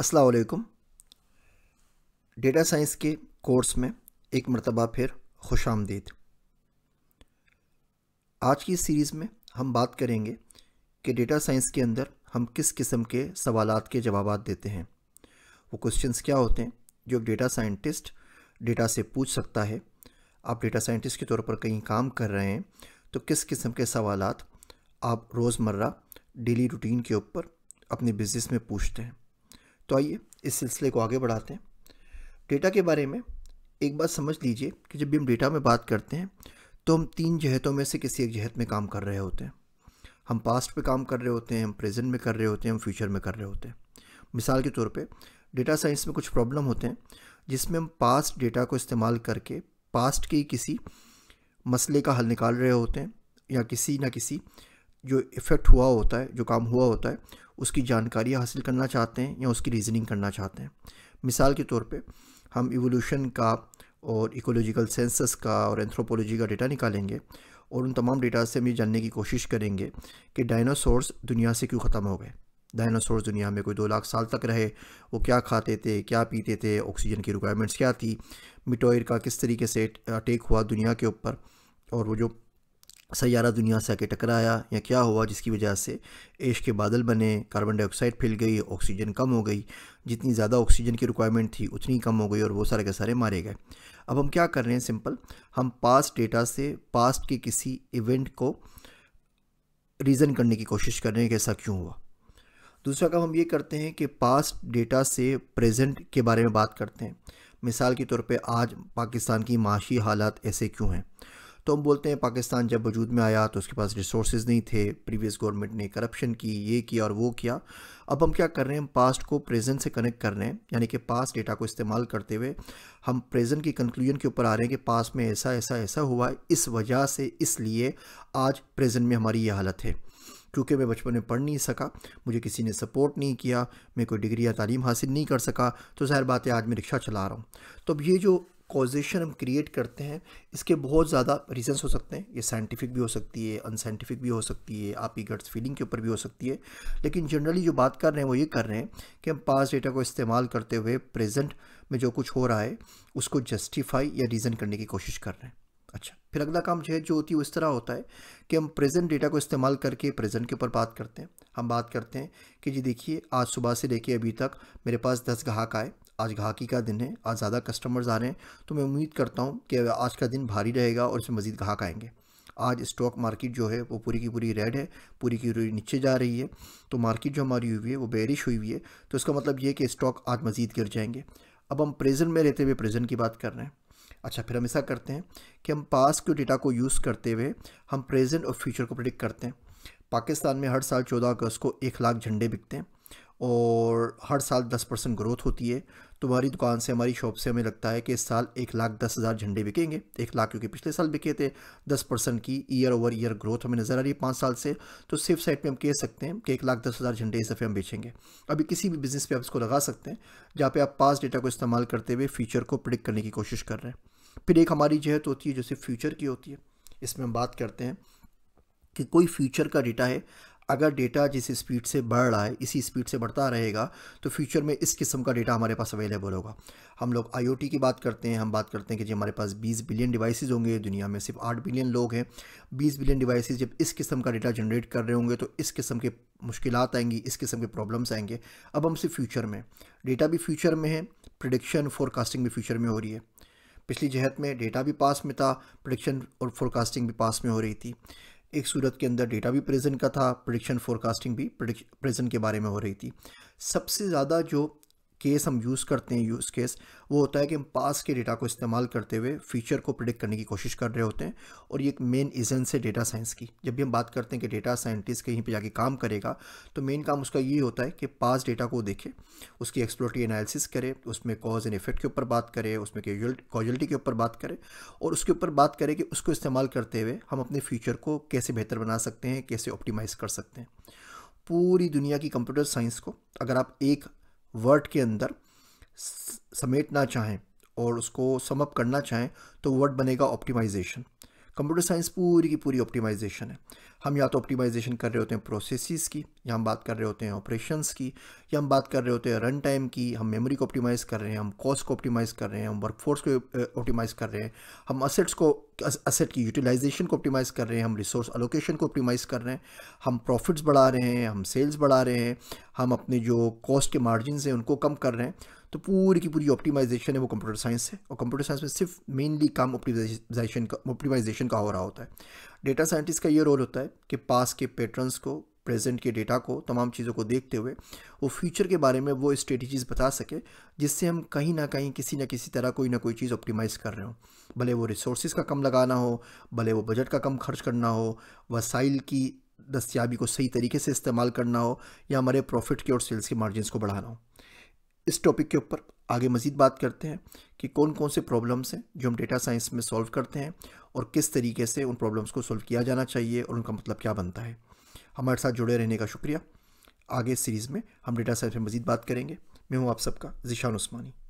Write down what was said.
अस्सलाम वालेकुम। Data science के कोर्स में एक मरतबा फिर खुश आमदीद। आज की इस सीरीज़ में हम बात करेंगे कि डेटा साइंस के अंदर हम किस किस्म के सवालात के जवाबात देते हैं। वो क्वेश्चंस क्या होते हैं जो एक डेटा साइंटिस्ट डेटा से पूछ सकता है। आप डेटा साइंटिस्ट के तौर पर कहीं काम कर रहे हैं तो किस किस्म के सवालात आप रोज़मर्रा डेली रूटीन के ऊपर अपने बिज़नेस में पूछते हैं। तो आइए इस सिलसिले को आगे बढ़ाते हैं। डेटा के बारे में एक बात समझ लीजिए कि जब भी हम डेटा में बात करते हैं तो हम तीन जहतों में से किसी एक जहत में काम कर रहे होते हैं। हम पास्ट पे काम कर रहे होते हैं, हम प्रेजेंट में कर रहे होते हैं, हम फ्यूचर में कर रहे होते हैं। मिसाल के तौर पे डेटा साइंस में कुछ प्रॉब्लम होते हैं जिसमें हम पास्ट डेटा को इस्तेमाल करके पास्ट के किसी मसले का हल निकाल रहे होते हैं या किसी ना किसी जो इफ़ेक्ट हुआ होता है, जो काम हुआ होता है, उसकी जानकारी हासिल करना चाहते हैं या उसकी रीजनिंग करना चाहते हैं। मिसाल के तौर पे हम इवोल्यूशन का और इकोलॉजिकल सेंसस का और एंथ्रोपोलॉजी का डेटा निकालेंगे और उन तमाम डेटा से हम ये जानने की कोशिश करेंगे कि डायनासोर्स दुनिया से क्यों ख़त्म हो गए। डायनासोर्स दुनिया में कोई 2 लाख साल तक रहे, वो क्या खाते थे, क्या पीते थे, ऑक्सीजन की रिक्वायरमेंट्स क्या थी, मीटोइड का किस तरीके से अटैक हुआ दुनिया के ऊपर और वो जो सैयारा दुनिया से आके टकराया या क्या हुआ जिसकी वजह से ऐश के बादल बने, कार्बन डाइऑक्साइड फैल गई, ऑक्सीजन कम हो गई, जितनी ज़्यादा ऑक्सीजन की रिक्वायरमेंट थी उतनी कम हो गई और वो सारे के सारे मारे गए। अब हम क्या कर रहे हैं, सिंपल हम पास्ट डेटा से पास्ट के किसी इवेंट को रीज़न करने की कोशिश कर रहे हैं कि ऐसा क्यों हुआ। दूसरा काम हम ये करते हैं कि पास्ट डेटा से प्रेजेंट के बारे में बात करते हैं। मिसाल के तौर पे आज पाकिस्तान की माशी हालात ऐसे क्यों हैं, तो हम बोलते हैं पाकिस्तान जब वजूद में आया तो उसके पास रिसोर्सेज नहीं थे, प्रीवियस गवर्नमेंट ने करप्शन की, ये किया और वो किया। अब हम क्या कर रहे हैं, हम पास्ट को प्रेजेंट से कनेक्ट कर रहे हैं, यानी कि पास्ट डेटा को इस्तेमाल करते हुए हम प्रेजेंट की कंक्लूजन के ऊपर आ रहे हैं कि पास्ट में ऐसा ऐसा ऐसा हुआ है, इस वजह से इसलिए आज प्रेजेंट में हमारी ये हालत है। क्योंकि मैं बचपन में पढ़ नहीं सका, मुझे किसी ने सपोर्ट नहीं किया, मैं कोई डिग्री या तालीम हासिल नहीं कर सका, तो ज़ाहिर बात है आज मैं रिक्शा चला रहा हूँ। तो अब ये जो कॉजेशन हम क्रिएट करते हैं इसके बहुत ज़्यादा रीजंस हो सकते हैं। ये साइंटिफिक भी हो सकती है, अनसाइंटिफिक भी हो सकती है, आपकी गट्स फीलिंग के ऊपर भी हो सकती है। लेकिन जनरली जो बात कर रहे हैं वो ये कर रहे हैं कि हम पास्ट डेटा को इस्तेमाल करते हुए प्रेजेंट में जो कुछ हो रहा है उसको जस्टिफाई या रीज़न करने की कोशिश कर रहे हैं। अच्छा, फिर अगला काम जो होती है वो इस तरह होता है कि हम प्रेजेंट डेटा को इस्तेमाल करके प्रेजेंट के ऊपर बात करते हैं। हम बात करते हैं कि जी देखिए आज सुबह से लेके अभी तक मेरे पास 10 ग्राहक आए, आज ग्राहकी का दिन है, आज ज़्यादा कस्टमर्स आ रहे हैं, तो मैं उम्मीद करता हूँ कि आज का दिन भारी रहेगा और इसमें मज़ीद ग्राहक आएंगे। आज स्टॉक मार्केट जो है वो पूरी की पूरी रेड है, पूरी की पूरी नीचे जा रही है, तो मार्केट जो हमारी हुई है वो बेरिश हुई हुई है, तो इसका मतलब ये कि स्टॉक आज मज़ीद गिर जाएंगे। अब हम प्रेजेंट में रहते हुए प्रेजेंट की बात कर रहे हैं। अच्छा, फिर हम ऐसा करते हैं कि हम पास्ट के डेटा को यूज़ करते हुए हम प्रेजेंट और फ्यूचर को प्रेडिक्ट करते हैं। पाकिस्तान में हर साल 14 अगस्त को 1 लाख झंडे बिकते हैं और हर साल 10% ग्रोथ होती है। तुम्हारी दुकान से, हमारी शॉप से हमें लगता है कि इस साल 1,10,000 झंडे बिकेंगे। 1 लाख क्योंकि पिछले साल बिके थे। 10% की ईयर ओवर ईयर ग्रोथ हमें नज़र आ रही है 5 साल से, तो सेफ साइड पे हम कह सकते हैं कि 1,10,000 झंडे इस दफ़े हम बेचेंगे। अभी किसी भी बिज़नेस पे आप इसको लगा सकते हैं जहाँ पे आप पास्ट डेटा को इस्तेमाल करते हुए फ्यूचर को प्रिडिक्ट करने की कोशिश कर रहे हैं। फिर एक हमारी जहत होती है जो सिर्फ फ्यूचर की होती है। इसमें हम बात करते हैं कि कोई फ्यूचर का डेटा है, अगर डेटा जिस स्पीड से बढ़ रहा है इसी स्पीड से बढ़ता रहेगा तो फ्यूचर में इस किस्म का डेटा हमारे पास अवेलेबल होगा। हम लोग आईओटी की बात करते हैं, हम बात करते हैं कि जी हमारे पास 20 बिलियन डिवाइसेस होंगे, दुनिया में सिर्फ 8 बिलियन लोग हैं। 20 बिलियन डिवाइसेस जब इस किस्म का डेटा जनरेट कर रहे होंगे तो इस किस्म के मुश्किलात आएंगी, इस किस्म के प्रॉब्लम्स आएंगे। अब हम सिर्फ फ्यूचर में, डेटा भी फ्यूचर में है, प्रेडिक्शन फोरकास्टिंग भी फ्यूचर में हो रही है। पिछली जहत में डेटा भी पास में था, प्रेडिक्शन और फोरकास्टिंग भी पास में हो रही थी। एक सूरत के अंदर डेटा भी प्रेजेंट का था, प्रेडिक्शन फोरकास्टिंग भी प्रेजेंट के बारे में हो रही थी। सबसे ज़्यादा जो केस हम यूज़ करते हैं, यूज़ केस वो होता है कि हम पास के डेटा को इस्तेमाल करते हुए फ्यूचर को प्रेडिक्ट करने की कोशिश कर रहे होते हैं। और ये एक मेन एजेंस है डेटा साइंस की। जब भी हम बात करते हैं कि डेटा साइंटिस्ट कहीं पे जाके काम करेगा तो मेन काम उसका ये होता है कि पास डेटा को देखे, उसकी एक्सप्लोरेटरी एनालिसिस करे, उसमें कॉज एंड इफेक्ट के ऊपर बात करे, उसमें कॉजलिटी के ऊपर बात करे और उसके ऊपर बात करे कि उसको इस्तेमाल करते हुए हम अपने फ्यूचर को कैसे बेहतर बना सकते हैं, कैसे ऑप्टिमाइज़ कर सकते हैं। पूरी दुनिया की कंप्यूटर साइंस को अगर आप एक वर्ड के अंदर समेटना चाहें और उसको समअप करना चाहें तो वर्ड बनेगा ऑप्टिमाइजेशन। कंप्यूटर साइंस पूरी की पूरी ऑप्टिमाइजेशन है। हम या तो ऑप्टिमाइजेशन कर रहे होते हैं प्रोसेसेस की, या हम बात कर रहे होते हैं ऑपरेशंस की, या हम बात कर रहे होते हैं रन टाइम की, हम मेमोरी को ऑप्टिमाइज़ कर रहे हैं, हम कॉस्ट को ऑप्टिमाइज़ कर रहे हैं, हम वर्कफोर्स को ऑप्टिमाइज़ कर रहे हैं, हम असेट की यूटिलाइजेशन को ऑप्टिमाइज़ कर रहे हैं, हम रिसोर्स अलोकेशन को ऑप्टिमाइज़ कर रहे हैं, हम प्रॉफिट्स बढ़ा रहे हैं, हम सेल्स बढ़ा रहे हैं, हम अपने जो कॉस्ट के मार्जिन हैं उनको कम कर रहे हैं। तो पूरी की पूरी ऑप्टिमाइजेशन है वो कंप्यूटर साइंस है, और कंप्यूटर साइंस में सिर्फ मेनली काम ऑप्टिमाइजेशन का हो रहा होता है। डेटा साइंटिस्ट का ये रोल होता है कि पास के पैटर्न्स को, प्रेजेंट के डेटा को, तमाम चीज़ों को देखते हुए वो फ्यूचर के बारे में वो स्ट्रेटजीज़ बता सके, जिससे हम कहीं ना कहीं किसी न किसी तरह कोई ना कोई चीज़ ऑप्टिमाइज़ कर रहे हो। भले वो रिसोर्सेज का कम लगाना हो, भले वो बजट का कम खर्च करना हो, वसाइल की दस्तियाबी को सही तरीके से इस्तेमाल करना हो, या हमारे प्रॉफिट के और सेल्स के मार्जिन को बढ़ाना हो। इस टॉपिक के ऊपर आगे मज़ीद बात करते हैं कि कौन कौन से प्रॉब्लम्स हैं जो हम डेटा साइंस में सॉल्व करते हैं, और किस तरीके से उन प्रॉब्लम्स को सॉल्व किया जाना चाहिए और उनका मतलब क्या बनता है। हमारे साथ जुड़े रहने का शुक्रिया। आगे इस सीरीज़ में हम डेटा साइंस में मज़ीद बात करेंगे। मैं हूँ आप सबका ज़ीशान उस्मानी।